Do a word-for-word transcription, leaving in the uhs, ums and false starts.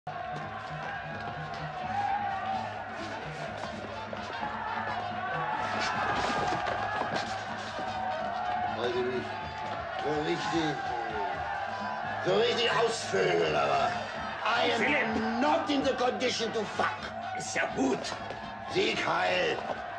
Wollte mich so richtig, so richtig ausfüllen, aber I am not in the condition to fuck. Ist ja gut. Sieg, Heil.